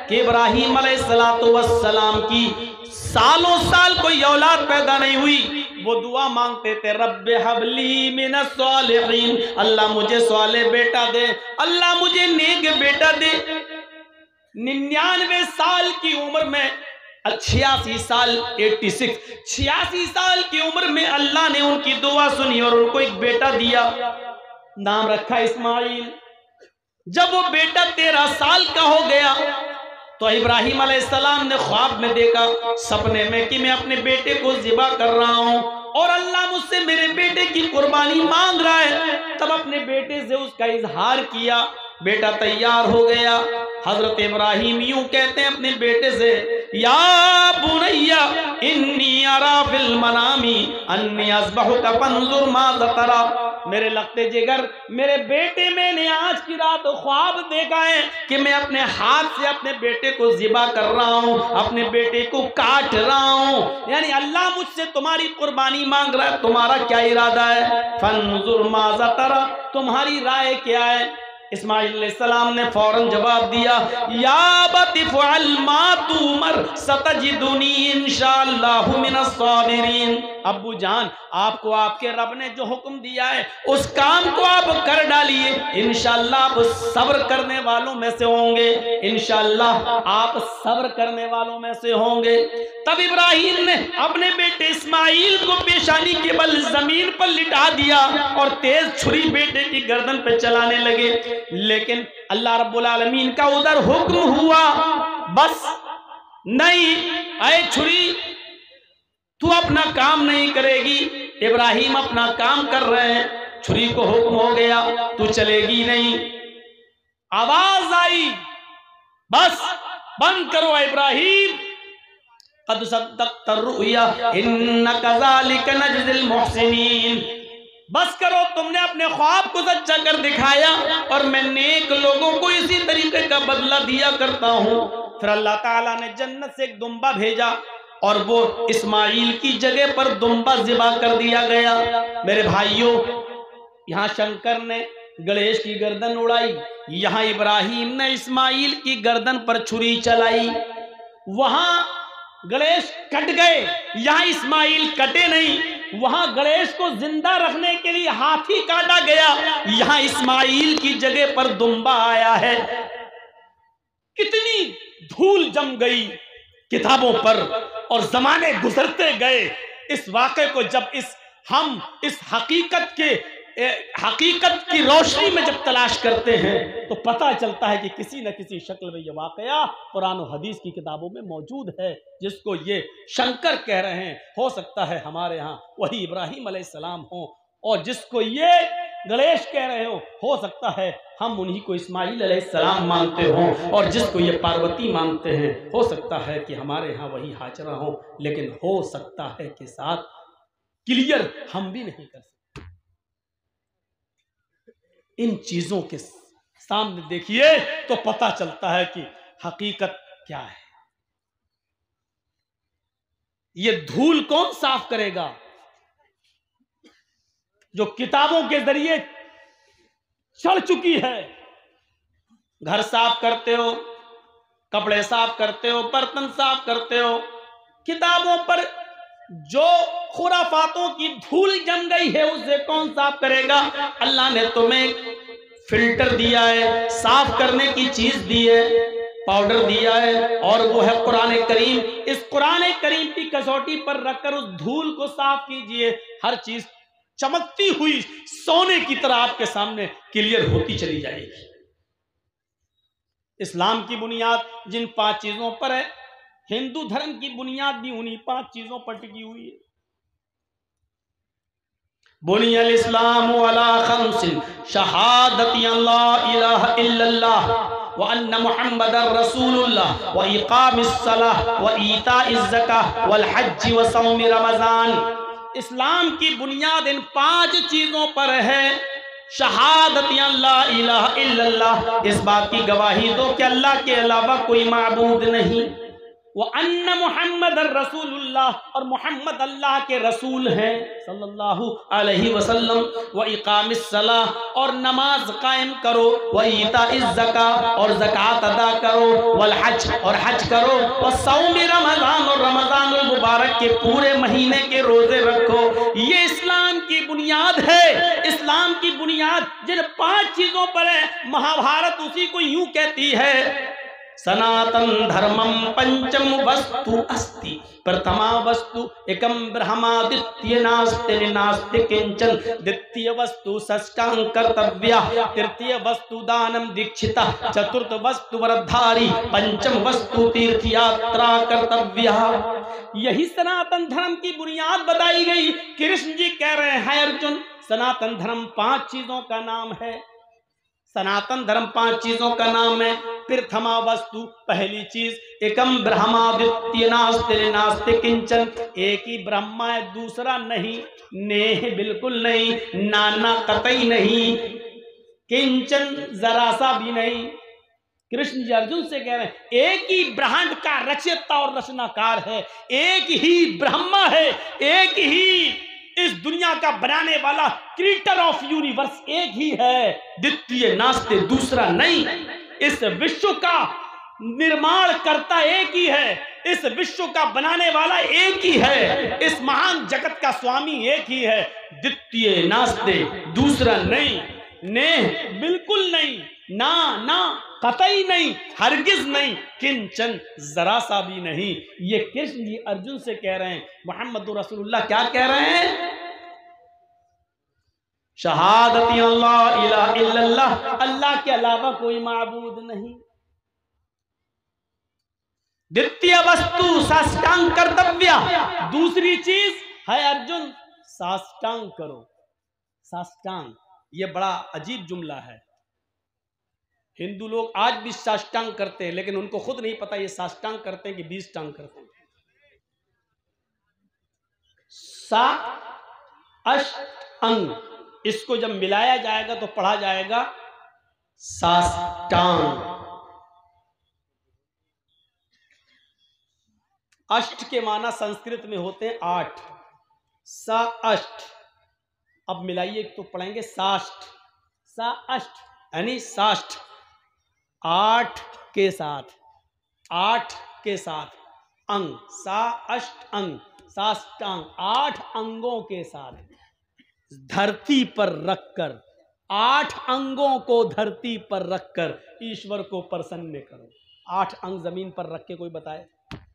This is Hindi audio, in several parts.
कि इब्राहीम अलैहिस्सलाम की सालों साल कोई औलाद पैदा नहीं हुई, वो दुआ मांगते थे रब्बे हबली मिनस सालिहीन, अल्लाह मुझे सालेह बेटा दे, अल्लाह मुझे नेक बेटा दे। 99 साल की उम्र में 86 साल 86 साल की उम्र में अल्लाह ने उनकी दुआ सुनी और उनको एक बेटा दिया, नाम रखा इस्माइल। जब वो बेटा 13 साल का हो गया तो इब्राहीम अलैहिस्सलाम ने ख्वाब में देखा, सपने में, कि मैं अपने बेटे को ज़िबा कर रहा हूं और अल्लाह मुझसे मेरे बेटे की कुर्बानी मांग रहा है। तब अपने बेटे से उसका इजहार किया, बेटा तैयार हो गया। हजरत इब्राहीम यूं कहते हैं अपने बेटे से, या बुनैया इन्नी अरा फिल मनामी अन्नी अज़बहुका फंजुर माज़ा तरा, मेरे लगते जिगर, मेरे बेटे, मैंने आज की रात ख्वाब देखा है कि मैं अपने हाथ से अपने बेटे को ज़िबा कर रहा हूं, अपने बेटे को काट रहा हूं, यानी अल्लाह मुझसे तुम्हारी कुर्बानी मांग रहा है, तुम्हारा क्या इरादा है? फंजुर माज़ा तरा, तुम्हारी राय क्या है? इस्माइल अलैहिस्सलाम ने फौरन जवाब दिया, या अबति फ़अल मा तुमर सतजिदुनी इंशाअल्लाहु मिनस साबिरीन। अब्बू जान, आपको आपके रब ने जो हुक्म दिया है उस काम को आप कर डालिए, इंशाअल्लाह आप सब्र करने वालों में से होंगे, इंशाअल्लाह आप सब्र करने वालों में से होंगे। तब इब्राहीम ने अपने बेटे इस्माइल को पेशानी के बल जमीन पर लिटा दिया और तेज छुरी बेटे की गर्दन पे चलाने लगे, लेकिन अल्लाह रब्बुल आलमीन का उधर हुक्म हुआ, बस नहीं, आए छुरी, तू अपना काम नहीं करेगी। इब्राहीम अपना काम कर रहे हैं, छुरी को हुक्म हो गया तू चलेगी नहीं। आवाज आई, बस बंद करो इब्राहीम, कद सद्दक़्ता रुया इन्ना कज़ालिका नजज़िल मुहसिनीन, बस करो, तुमने अपने ख्वाब को सच्चा कर दिखाया और मैं नेक लोगों को इसी तरीके का बदला दिया करता हूं। फिर अल्लाह ताला ने जन्नत से एक दुम्बा भेजा और वो इस्माइल की जगह पर दुम्बा ज़िबा कर दिया गया। मेरे भाइयों, यहाँ शंकर ने गणेश की गर्दन उड़ाई, यहाँ इब्राहीम ने इस्माइल की गर्दन पर छुरी चलाई। वहां गणेश कट गए, यहाँ इस्माइल कटे नहीं। वहां गणेश को जिंदा रखने के लिए हाथी काटा गया, यहाँ इस्माइल की जगह पर दुम्बा आया है। कितनी धूल जम गई किताबों पर और जमाने गुजरते गए। इस वाक़े को जब हम इस हकीकत की रोशनी में जब तलाश करते हैं तो पता चलता है कि किसी न किसी शक्ल में ये वाक़या कुरान और हदीस की किताबों में मौजूद है, जिसको ये शंकर कह रहे हैं। हो सकता है हमारे यहाँ वही इब्राहीम अलैहिस्सलाम हो, और जिसको ये गणेश कह रहे हो सकता है हम उन्हीं को इस्माइल अलैहिस्सलाम मानते हों, और जिसको ये पार्वती मानते हैं हो सकता है कि हमारे यहाँ वही हाजरा हो, लेकिन हो सकता है कि साथ क्लियर हम भी नहीं कर सकते। इन चीजों के सामने देखिए तो पता चलता है कि हकीकत क्या है। ये धूल कौन साफ करेगा? जो किताबों के जरिए चढ़ चुकी है। घर साफ करते हो, कपड़े साफ करते हो, बर्तन साफ करते हो, किताबों पर जो खुराफातों की धूल जम गई है उसे कौन साफ करेगा? अल्लाह ने तुम्हें फिल्टर दिया है, साफ करने की चीज दी है, पाउडर दिया है, और वो है कुरान करीम। इस कुरान करीम की कसौटी पर रखकर उस धूल को साफ कीजिए, हर चीज चमकती हुई सोने की तरह आपके सामने क्लियर होती चली जाएगी। इस्लाम की बुनियाद जिन 5 चीजों पर है, हिंदू धर्म की बुनियाद भी उन्हीं 5 चीजों पर टिकी हुई है। बुनियल इस्लामु अला खम्सिन शहादती अल्ला इलाहा इल्लल्लाह व अन्ना मुहम्मदर रसूलुल्लाह व इकामिस सलाह व ईताइज ज़काह वल हज्ज व सौम रमजान। इस्लाम की बुनियाद इन 5 चीजों पर है। शहादती अल्लाह इलाहा इल्लल्लाह, इस बात की गवाही दो कि अल्लाह के अलावा कोई माबूद नहीं। व अन्ना मुहम्मद रसूलुल्लाह, और मोहम्मद अल्लाह के रसूल हैं सल्लल्लाहु अलैहि वसल्लम। व इकामिस सलाह, और नमाज कायम करो। व ईताइज ज़का, और ज़कात अदा करो। वल हज, और हज करो। व सौम रमज़ान, और रमज़ानुल मुबारक के पूरे महीने के रोजे रखो। ये इस्लाम की बुनियाद है। इस्लाम की बुनियाद जिन 5 चीजों पर है, महाभारत उसी को यूं कहती है, सनातन धर्मम पंचम वस्तु अस्ति, प्रथमा वस्तु एकम ब्रह्मा, द्वितीय नास्ति नास्ति किंचन, द्वितीय वस्तु षष्ठांग कर्तव्या, तृतीय वस्तु दानम दीक्षिता, चतुर्थ वस्तु वरधारी, पंचम वस्तु तीर्थ यात्रा कर्तव्या। यही सनातन धर्म की बुनियाद बताई गई। कृष्ण जी कह रहे हैं अर्जुन, सनातन धर्म 5 चीजों का नाम है। सनातन धर्म 5 चीजों का नाम है। प्रथमा वस्तु, पहली चीज, एकम ब्रह्मा, द्वितीय नास्ति नास्ति किंचन, एक ही ब्रह्मा है, दूसरा नहीं, नेह बिल्कुल नहीं, नाना कतई नहीं, किंचन जरा सा भी नहीं। कृष्ण जी अर्जुन से कह रहे हैं, एक ही ब्रह्मांड का रचयिता और रचनाकार है, एक ही ब्रह्मा है, एक ही इस दुनिया का बनाने वाला, क्रिएटर ऑफ यूनिवर्स एक ही है, द्वितीय नास्ते, दूसरा नहीं। इस विश्व का निर्माण करता एक ही है, इस विश्व का बनाने वाला एक ही है, इस महान जगत का स्वामी एक ही है, द्वितीय नास्ते, दूसरा नहीं, नेह बिल्कुल नहीं, ना ना कतई नहीं, हरगिज नहीं, किंचन जरा सा भी नहीं। ये कृष्ण जी अर्जुन से कह रहे हैं। मोहम्मद रसूलुल्लाह क्या कह रहे हैं? शहादती अल्लाह इलाहा इल्लल्लाह, अल्लाह के अलावा कोई माबूद नहीं। द्वितीय वस्तु साष्टांग कर्तव्य, दूसरी चीज है अर्जुन साष्टांग करो। साष्टांग, ये बड़ा अजीब जुमला है। हिंदू लोग आज भी साष्टांग करते हैं, लेकिन उनको खुद नहीं पता ये साष्टांग करते हैं कि 20 टांग करते हैं। सा अष्ट अंग, इसको जब मिलाया जाएगा तो पढ़ा जाएगा साष्टांग। अष्ट के माना संस्कृत में होते हैं 8, सा अष्ट। अब मिलाइए तो पढ़ेंगे साष्ट, सा अष्ट यानी साष्ट, 8 के साथ, 8 के साथ अंग, सा अष्ट अंग, साष्टांग, 8 अंगों के साथ धरती पर रखकर, 8 अंगों को धरती पर रखकर ईश्वर को प्रसन्न करो। 8 अंग जमीन पर रख के कोई बताए?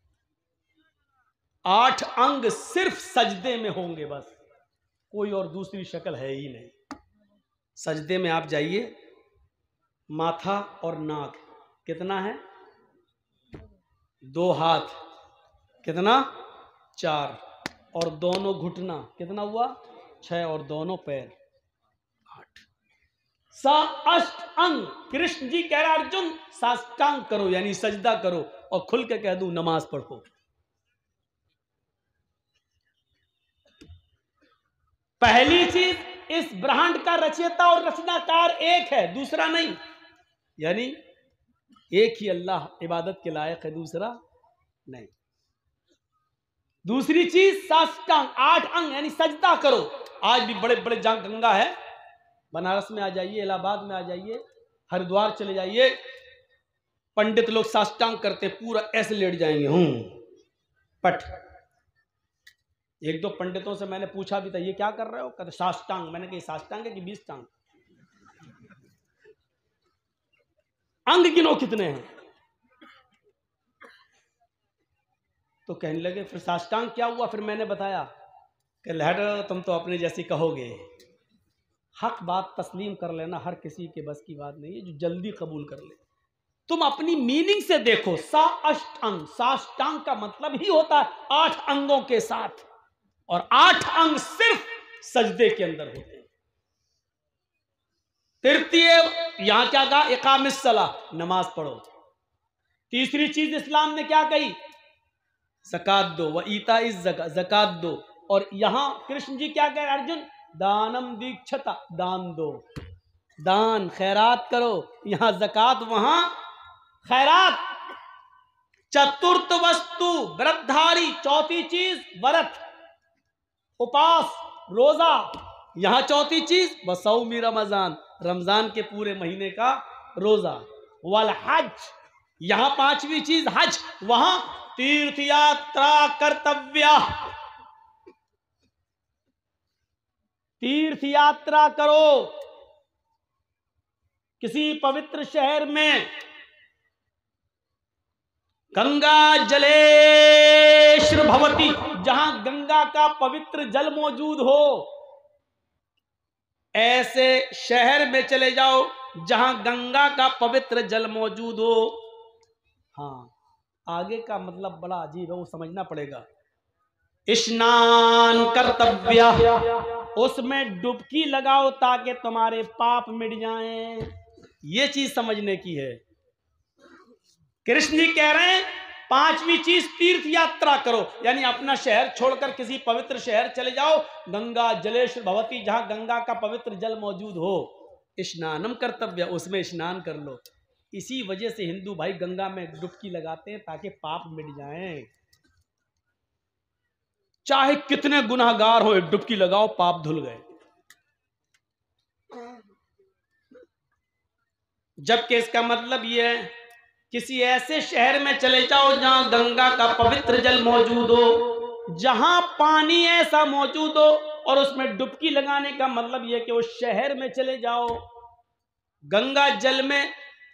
8 अंग सिर्फ सजदे में होंगे बस, कोई और दूसरी शक्ल है ही नहीं। सजदे में आप जाइए, माथा और नाक कितना है? 2 हाथ कितना? 4, और दोनों घुटना कितना हुआ? 6, और दोनों पैर 8। सा अष्ट अंग। कृष्ण जी कह रहा अर्जुन साष्टांग करो यानी सजदा करो, और खुल के कह दूं नमाज पढ़ो। पहली चीज, इस ब्रह्मांड का रचयिता और रचनाकार एक है, दूसरा नहीं, यानी एक ही अल्लाह इबादत के लायक है, दूसरा नहीं। दूसरी चीज साष्टांग, 8 अंग यानी सजदा करो। आज भी बड़े बड़े गंगा है, बनारस में आ जाइए, इलाहाबाद में आ जाइए, हरिद्वार चले जाइए, पंडित लोग साष्टांग करते, पूरा ऐसे लेट जाएंगे पट। 1-2 पंडितों से मैंने पूछा भी था, ये क्या कर रहे हो? कहते साष्टांग। मैंने कहा साष्टांग है कि 20 टांग? अंग गिनो कितने हैं? तो कहने लगे फिर साष्टांग क्या हुआ? फिर मैंने बताया कि लहर तुम तो अपने जैसी कहोगे, हक बात तस्लीम कर लेना हर किसी के बस की बात नहीं है, जो जल्दी कबूल कर ले। तुम अपनी मीनिंग से देखो, सा अष्ट अंग, साष्टांग का मतलब ही होता है 8 अंगों के साथ, और 8 अंग सिर्फ सजदे के अंदर होते हैं। तृतीय यहां क्या कहा? इकामिस सलाह, नमाज पढ़ो। तीसरी चीज इस्लाम ने क्या कही? ज़कात दो, व ईताइज ज़का, ज़कात दो। और यहां कृष्ण जी क्या कह रहे हैं? अर्जुन दानम दीक्षता, दान दो, दान खैरात करो। यहां ज़कात, वहां खैरात। चतुर्थ वस्तु व्रतधारी, चौथी चीज व्रत, उपास, रोजा। यहां चौथी चीज वसौमी रमजान, रमजान के पूरे महीने का रोजा। वल हज, यहां पांचवी चीज हज, वहां तीर्थ यात्रा कर्तव्य, तीर्थ यात्रा करो किसी पवित्र शहर में, गंगा जलेश्वर भवती, जहां गंगा का पवित्र जल मौजूद हो, ऐसे शहर में चले जाओ जहां गंगा का पवित्र जल मौजूद हो। हाँ, आगे का मतलब बड़ा अजीब है, वो समझना पड़ेगा। स्नान कर्तव्य, उसमें डुबकी लगाओ ताकि तुम्हारे पाप मिट जाएं। ये चीज समझने की है। कृष्ण जी कह रहे हैं पांचवी चीज तीर्थ यात्रा करो, यानी अपना शहर छोड़कर किसी पवित्र शहर चले जाओ, गंगा जलेश्वर भवती, जहां गंगा का पवित्र जल मौजूद हो। स्नानम कर्तव्य, उसमें स्नान कर लो। इसी वजह से हिंदू भाई गंगा में डुबकी लगाते हैं ताकि पाप मिट जाएं। चाहे कितने गुनाहगार हो, डुबकी लगाओ, पाप धुल गए। जबकि इसका मतलब यह है किसी ऐसे शहर में चले जाओ जहां गंगा का पवित्र जल मौजूद हो, जहां पानी ऐसा मौजूद हो, और उसमें डुबकी लगाने का मतलब यह कि उस शहर में चले जाओ, गंगा जल में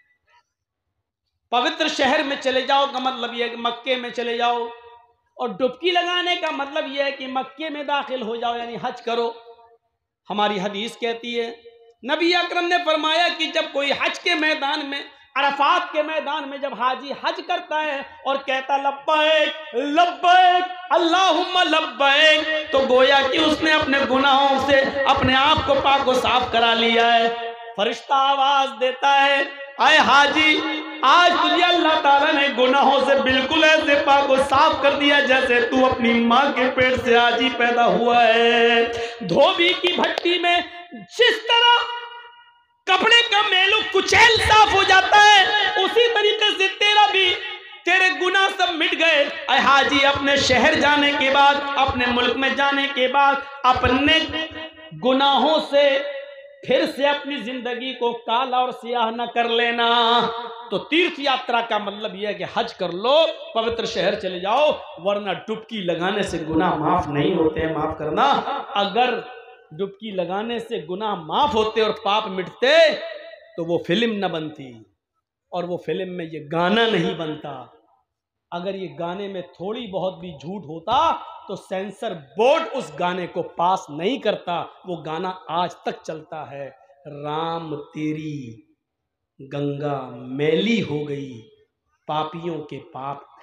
पवित्र शहर में चले जाओ का मतलब यह है कि मक्के में चले जाओ, और डुबकी लगाने का मतलब यह है कि मक्के में दाखिल हो जाओ, यानी हज करो। हमारी हदीस कहती है, नबी अकरम ने फरमाया कि जब कोई हज के मैदान में, अरफात के मैदान में जब हाजी हज करता है और कहता लब्बैक लब्बैक अल्लाहुम्मा लब्बैक, तो गोया कि उसने अपने गुनाहों से अपने आप को पाक व साफ करा लिया है। फरिश्ता आवाज देता है, आए हाजी, आज तुझे अल्लाह ताला ने गुनाहों से बिल्कुल ऐसे पाक व साफ कर दिया जैसे तू अपनी माँ के पेट से आज ही पैदा हुआ है। धोबी की भट्टी में जिस तरह कपड़े का मेलू कुचैल साफ हो जाता है, उसी तरीके से तेरा भी, तेरे गुनाह सब मिट गए। अय हाजी, अपने शहर जाने के बाद, अपने मुल्क में जाने के बाद, अपने गुनाहों से फिर से अपनी जिंदगी को काला और सियाह न कर लेना। तो तीर्थ यात्रा का मतलब यह है कि हज कर लो, पवित्र शहर चले जाओ, वरना डुबकी लगाने से गुनाह माफ नहीं होते हैं। माफ करना, अगर डुबकी लगाने से गुनाह माफ होते और पाप मिटते तो वो फिल्म न बनती, और वो फिल्म में ये गाना नहीं बनता। अगर ये गाने में थोड़ी बहुत भी झूठ होता तो सेंसर बोर्ड उस गाने को पास नहीं करता। वो गाना आज तक चलता है, राम तेरी गंगा मैली हो गई, पापियों के पाप